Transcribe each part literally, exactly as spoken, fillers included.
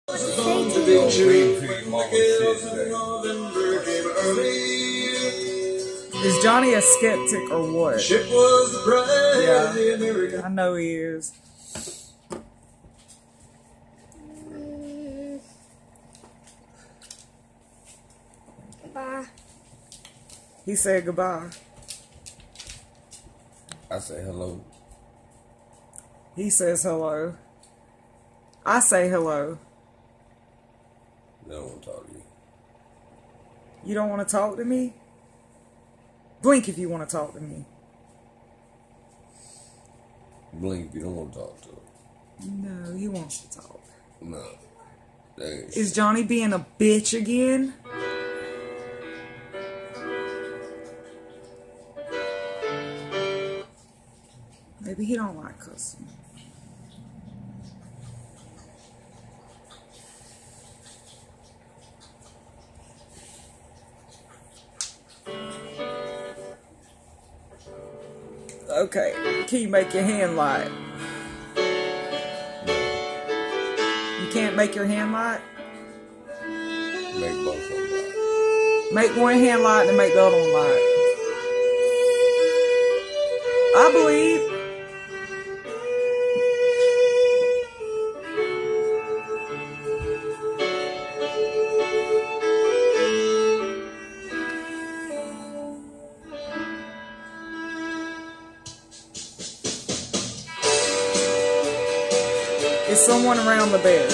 Is Johnny a skeptic or what? Yeah, I know he is. Goodbye. He said goodbye. I say hello. He says hello. I say hello. I don't want to talk to you. You don't want to talk to me? Blink if you want to talk to me. Blink if you don't want to talk to him. No, he wants to talk. No. Dang. Is Johnny being a bitch again? Maybe he don't like cussing. Okay, can you make your hand light? You can't make your hand light? Make both of them light. Make one hand light and make the other one light. I believe. Is someone around the bed?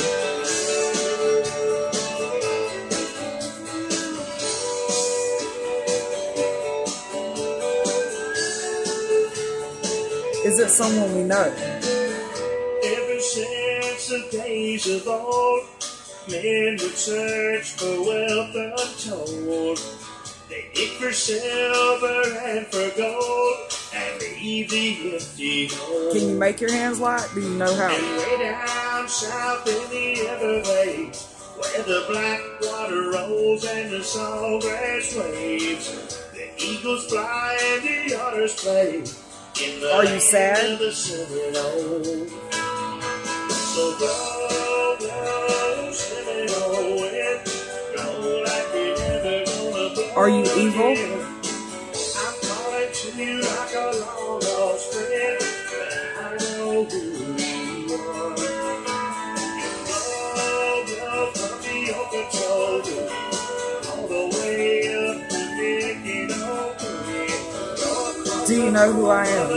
Is it someone we know? Ever since the days of old, men would search for wealth untold. They dig for silver and for gold, and leave the empty hole. Can you make your hands light? Do you know how? And way down south in the Everglades, where the black water rolls and the sawgrass waves, the eagles fly and the otters play. In the Are you sad? Of the Seminole. So go, go, Seminole, and blow like you're never gonna blow. Are you evil? Again. I'm calling to you like a long lost friend, but I know who you are. You go, go from the Okeechobee all the way up to Mickey-Doo. Do you know who I am?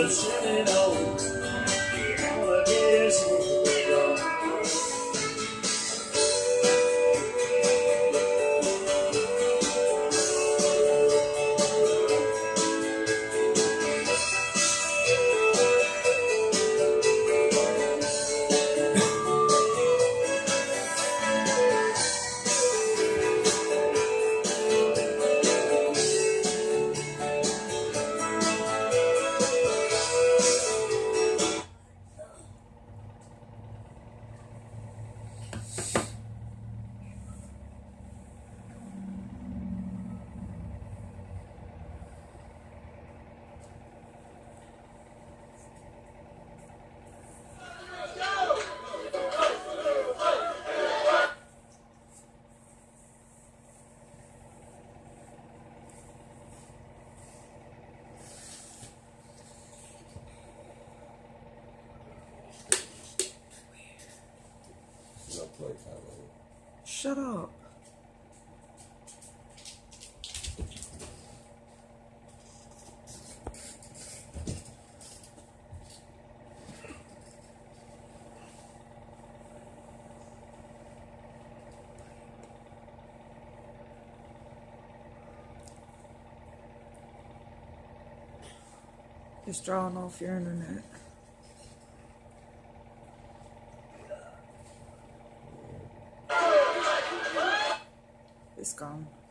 Shut up. Just drawing off your internet. It's gone.